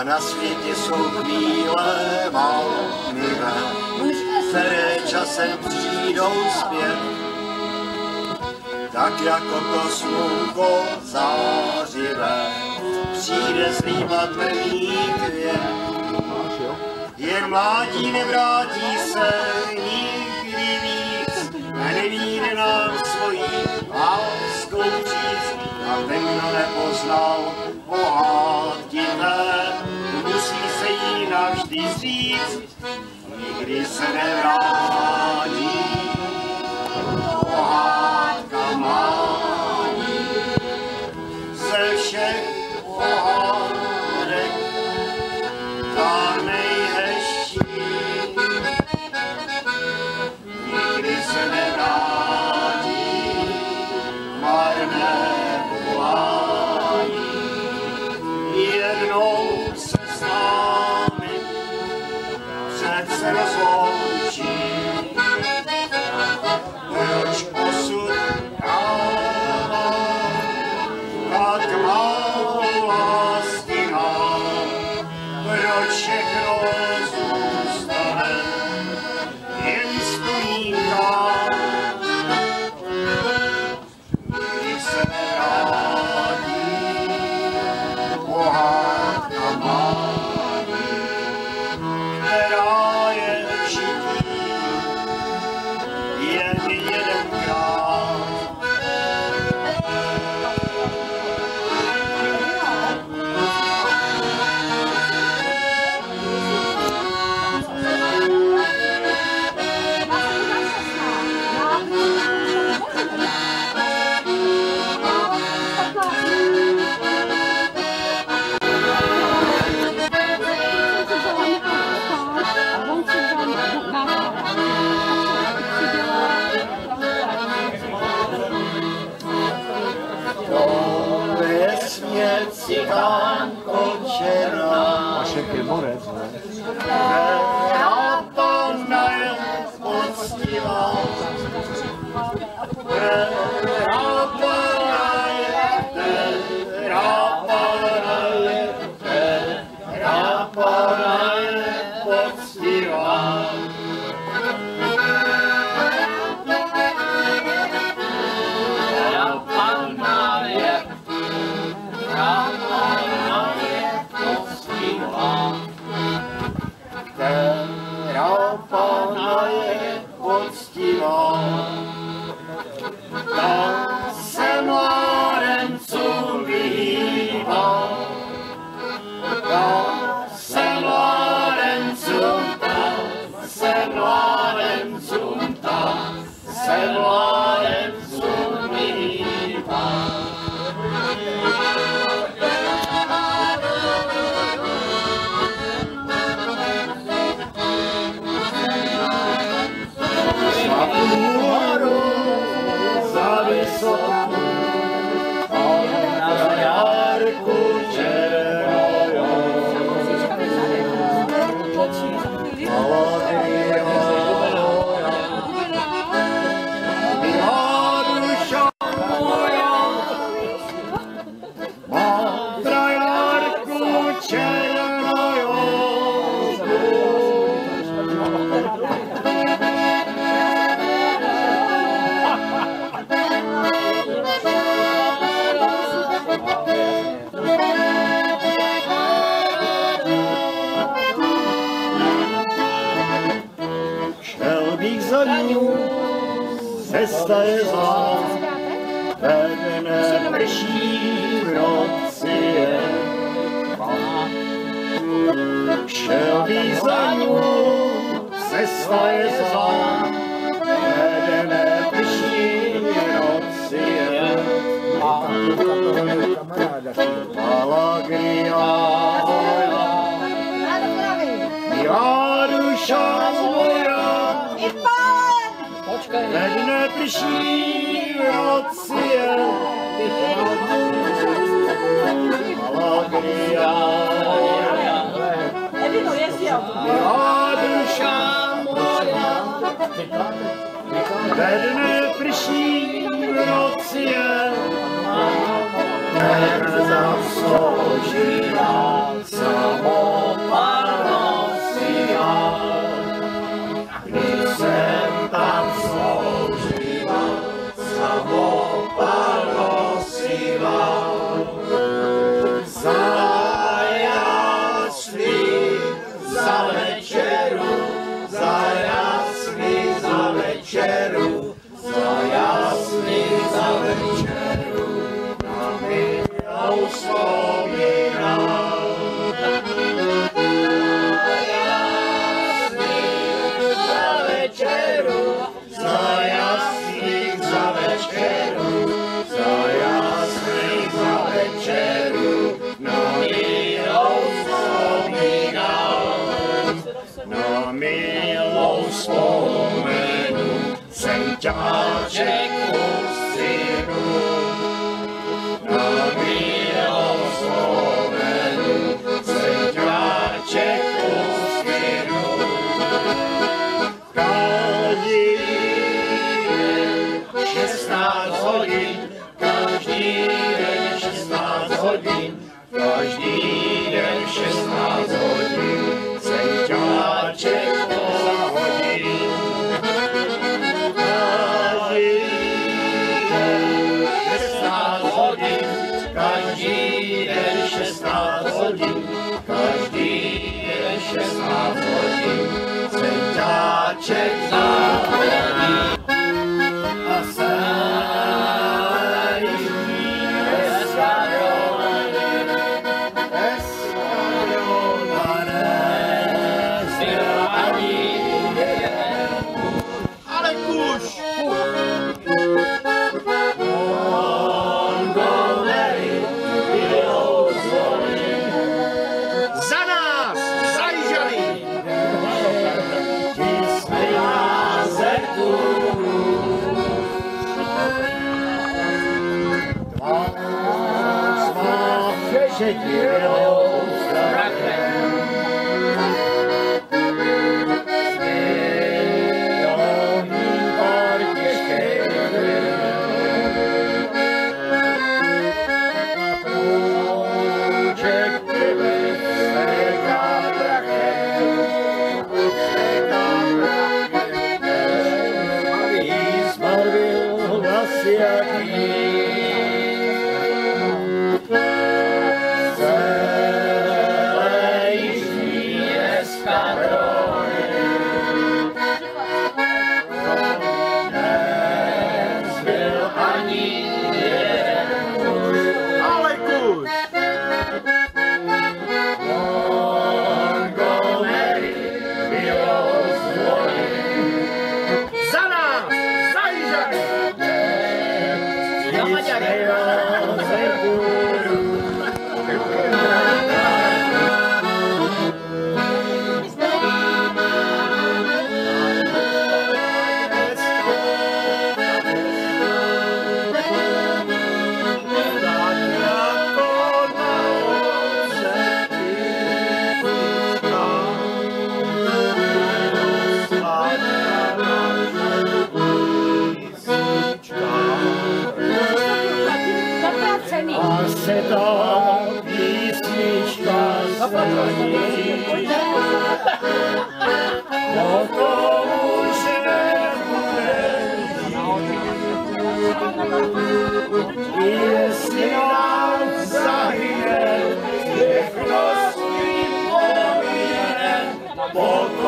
na světě jsou chvíle vážnivé, které časem přijdou zpět. Tak jako to slunko zářivé přijde zlívat první květ. Jen mládí nevrátí se nikdy víc a nevíde nám svojí láskou říct. A ten, kdo nepoznal pohádky té, musí se jí navždy říct, nikdy se nevrátí. Pohádka mládí ze všech pohádek ta nejhezčí, nikdy se nevrátí marné volání. Jednou se s námi přece rozloučí. Proč osud dává tak malou lásky nám? Proč všechno zůstane jen vzpomínka? Nikdy se nevrátí pohádka mládí, která je v žití jen jedenkrát. Cikánko černá, Vašek je borec, která panna je poctivá, která panna je poctivá. Ta se mládencům vyhýbá, ta se mládencům vyhýbá. Cesta je zlá, ten neprší v noci je. Šel bych za ní, cesta je zlá, ten neprší v noci je. Milá duša moja, teď neprší v noci je. Milá duša moja, teď neprší v noci je. nezasloužila, samopal nosila. Když jsem tam sloužila, samopal nosila. Za jasný, za večeru, za jasný, za večeru, za jasný, za večeru, na milou vzpomínám. Za večeru, za jasný, za večeru, za jasný, za večeru, na milou vzpomínám. Na milou vzpomenu jsem ťáček ustřinu. Na milou vzpomenu jsem ťáček ustřinu. Každý den 16 hodin, každý den 16 hodin, každý den 16 hodin jsem ťáček zahodil. Každý den 16 hodin, každý den 16 hodin, každý den 16 hodin jsem ťáček zahodil. A šedivou strachem. Svědomí portiškej na prouček tebe stéká prachem, aby zbavil hlas jaký. Se ta písnička zní, o tom už nebude. Jestli nám zahyne, všechno s tím pomíne,